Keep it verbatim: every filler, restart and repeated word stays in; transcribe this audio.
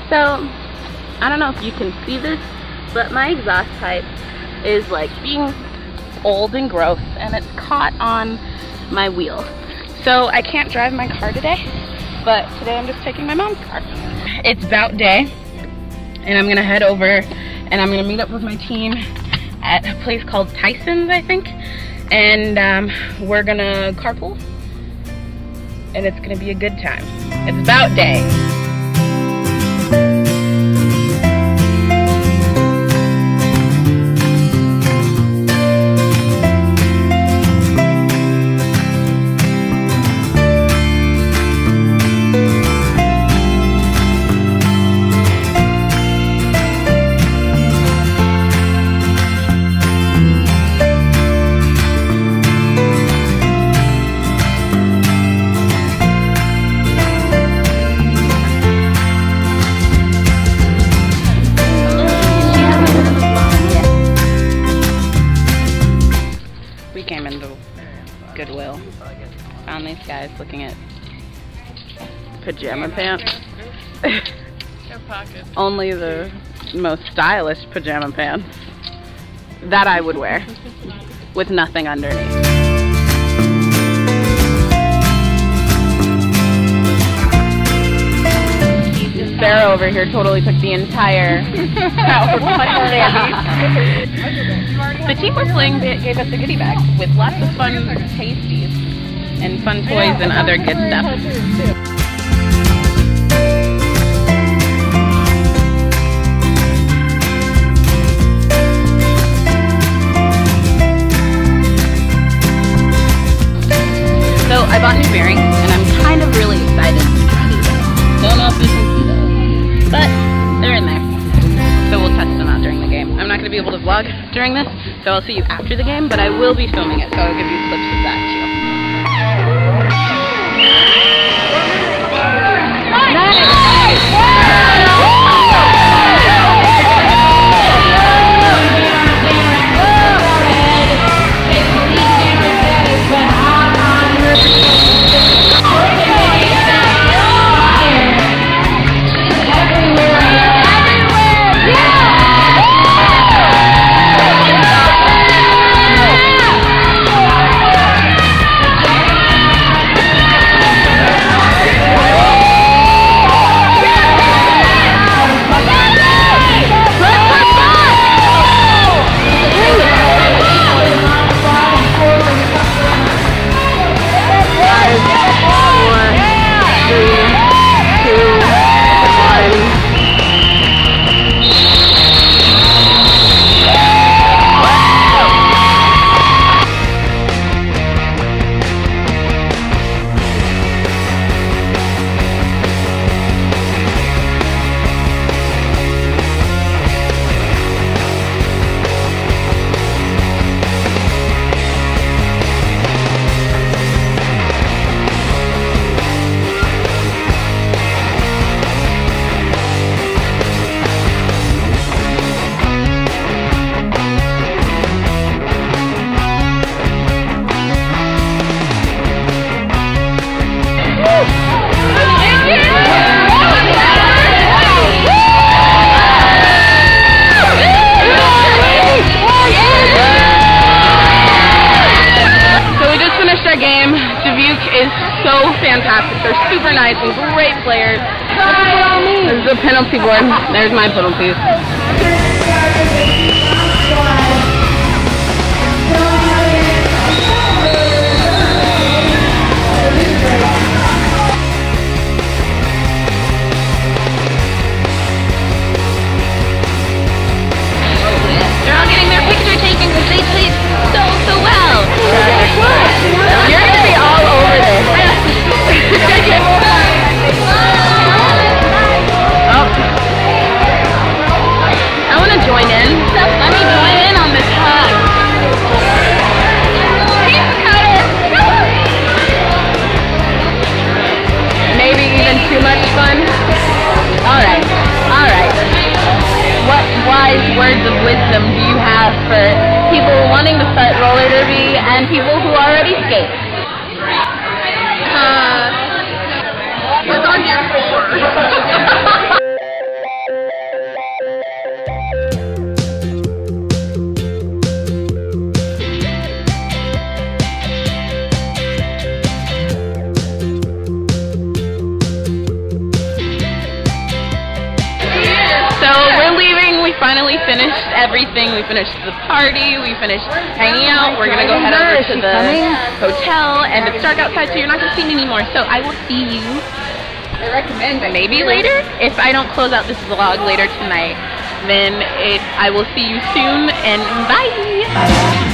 So, I don't know if you can see this, but my exhaust pipe is like being old and gross, and it's caught on my wheel. So I can't drive my car today, but today I'm just taking my mom's car. It's Bout day, and I'm gonna head over and I'm gonna meet up with my team at a place called Tyson's, I think, and um, we're gonna carpool, and it's gonna be a good time. It's Bout day. Goodwill. Found these guys looking at pajama pants. Only the most stylish pajama pants that I would wear with nothing underneath. Sarah over here totally took the entire The team we're playing gave us a goodie bag with lots of fun tasties and fun toys and other good stuff. So I bought new bearings, and I'm kind of really excited to try these out. Don't know if you can see those, but they're in there. So we'll test them out during the game. I'm not going to be able to vlog during this, so I'll see you after the game, but I will be filming it, so I'll give you clips of that too. Game. Dubuque is so fantastic. They're super nice and great players. There's the penalty board. There's my penalties. They're all getting their picture taken because they played so, so well. You're going to be all over this. oh. I finally finished everything. We finished the party, we finished hanging out. We're gonna go head over to the hotel, and it's dark outside, so you're not gonna see me anymore. So I will see you I recommend it. maybe later. If I don't close out this vlog later tonight, then it, I will see you soon, and bye!